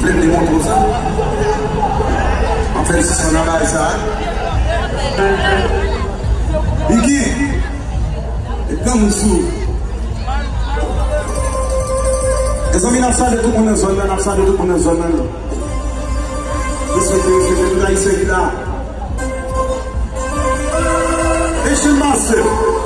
fait des motos ça. En fait, c'est son aval ça. Iki, et comme sous. Les amis, nous sommes de tout le monde dans la zone, nous sommes de tout le monde dans la zone. Je suis là. Et je suis massé.